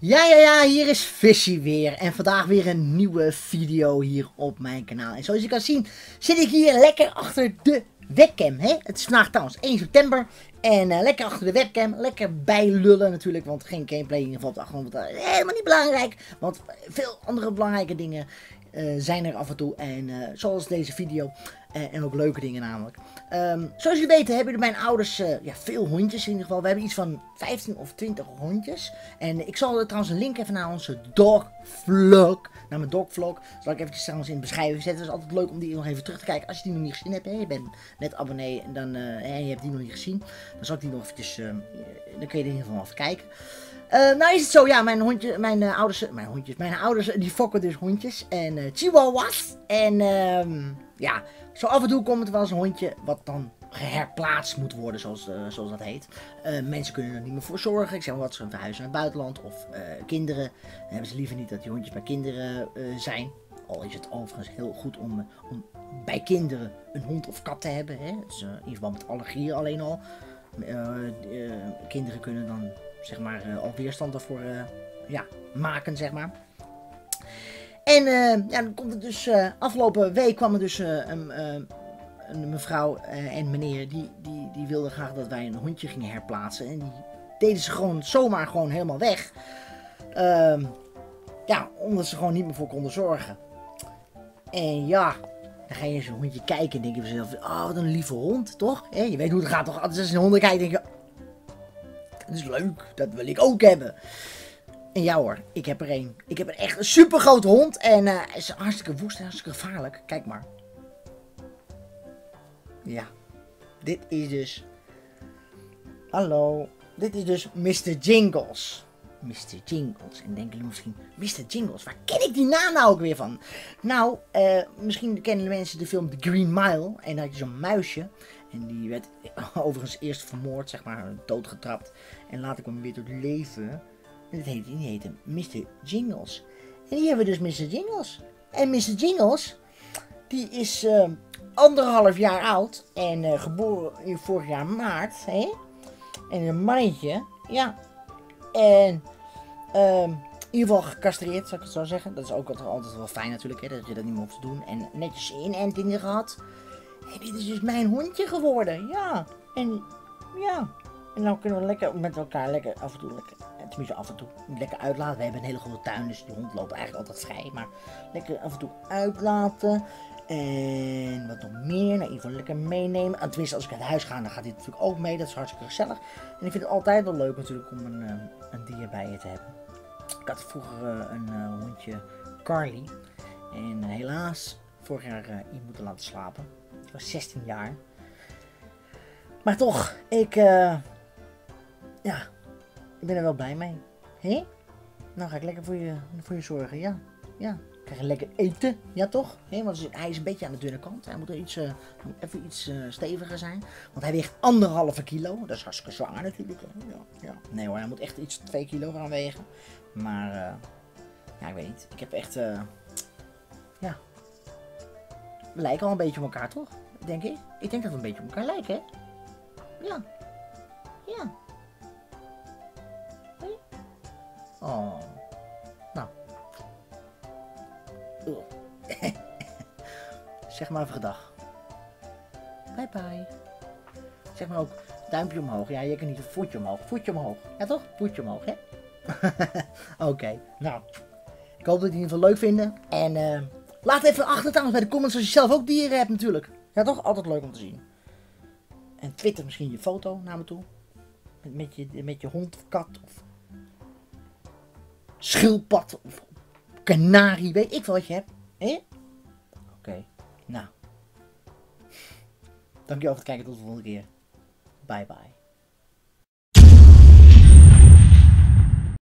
Ja, hier is Fishy weer. En vandaag weer een nieuwe video hier op mijn kanaal. En zoals je kan zien, zit ik hier lekker achter de webcam. Hè? Het is vandaag trouwens 1 september. En lekker achter de webcam. Lekker bijlullen natuurlijk. Want geen gameplay in ieder geval op de achtergrond. Dat is helemaal niet belangrijk. Want veel andere belangrijke dingen zijn er af en toe. En zoals deze video. En ook leuke dingen namelijk. Zoals jullie weten hebben mijn ouders veel hondjes in ieder geval. We hebben iets van 15 of 20 hondjes. En ik zal er trouwens een link even naar onze dogvlog. Naar mijn dogvlog. Zal ik eventjes trouwens in de beschrijving zetten. Het is altijd leuk om die nog even terug te kijken. Als je die nog niet gezien hebt. Hè? Je bent net abonnee en dan, je hebt die nog niet gezien. Dan zal ik die nog eventjes, dan kun je er in ieder geval even kijken. Nou is het zo, ja, mijn ouders die fokken dus hondjes en chihuahuas. En ja, zo af en toe komt er wel eens een hondje wat dan geherplaatst moet worden, zoals dat heet. Mensen kunnen er niet meer voor zorgen. Ik zeg maar wat, ze verhuizen naar het buitenland of kinderen. Dan hebben ze liever niet dat die hondjes bij kinderen zijn. Al is het overigens heel goed om bij kinderen een hond of kat te hebben. Hè? Dus, in ieder geval met allergieën alleen al. Kinderen kunnen dan zeg maar al weerstand daarvoor maken, zeg maar. En ja, dan komt het dus afgelopen week kwam er dus een mevrouw en meneer die wilden graag dat wij een hondje gingen herplaatsen. En die deden ze gewoon zomaar gewoon helemaal weg. Ja, omdat ze gewoon niet meer voor konden zorgen. En ja, dan ga je zo'n hondje kijken en denk je bij jezelf, oh wat een lieve hond, toch? Je weet hoe het gaat toch? Als je een hond kijkt denk je, dat is leuk, dat wil ik ook hebben. En ja hoor, ik heb er één. Ik heb echt een super grote hond en hij is hartstikke woest en hartstikke gevaarlijk. Kijk maar. Ja, dit is dus... Hallo, dit is dus Mr. Jingles. Mr. Jingles. En denken jullie misschien, Mr. Jingles, waar ken ik die naam nou ook weer van? Nou, misschien kennen de mensen de film The Green Mile. En dan had je zo'n muisje. En die werd overigens eerst vermoord, zeg maar, doodgetrapt. En later kwam hij weer tot leven. En die heette Mr. Jingles. En hier hebben we dus Mr. Jingles. En Mr. Jingles, die is 1,5 jaar oud. En geboren in vorig jaar maart. Hè? En een mannetje. Ja. En in ieder geval gecastreerd, zou ik het zo zeggen. Dat is ook altijd wel fijn natuurlijk, hè, dat je dat niet meer hoeft te doen. En netjes inentingen gehad. En dit is dus mijn hondje geworden. Ja. En ja. En dan kunnen we lekker met elkaar lekker af en toe tenminste af en toe, lekker uitlaten. We hebben een hele grote tuin, dus de hond loopt eigenlijk altijd vrij. Maar lekker af en toe uitlaten. En wat nog meer, nou, even lekker meenemen. En tenminste, als ik uit huis ga, dan gaat hij natuurlijk ook mee. Dat is hartstikke gezellig. En ik vind het altijd wel leuk natuurlijk om een dier bij je te hebben. Ik had vroeger een hondje, Carly. En helaas, vorig jaar iemand moeten laten slapen. Ik was 16 jaar. Maar toch, ik ben er wel blij mee. Hé? Nou ga ik lekker voor je zorgen, ja. Ja. Krijg je lekker eten, ja toch? Want hij is een beetje aan de dunne kant. Hij moet er even iets steviger zijn. Want hij weegt 1,5 kilo. Dat is hartstikke zwaar natuurlijk. Ja. Nee hoor, hij moet echt iets 2 kilo gaan wegen. Maar, ja ik weet niet. Ik heb echt, ja. We lijken al een beetje op elkaar toch? Denk ik. Ik denk dat we een beetje op elkaar lijken, hè? Ja. Ja. Oh. Nou. Zeg maar even dag. Bye bye. Zeg maar ook duimpje omhoog. Ja, je kan niet een voetje omhoog. Voetje omhoog. Ja toch? Voetje omhoog, hè? Oké. Nou. Ik hoop dat jullie het in ieder geval leuk vinden. En laat even achter trouwens bij de comments als je zelf ook dieren hebt natuurlijk. Ja toch? Altijd leuk om te zien. En twitter misschien je foto naar me toe. Met je hond of kat of schildpad of kanarie, weet ik veel wat je hebt. Oké, nou. Dankjewel voor het kijken, tot de volgende keer. Bye bye.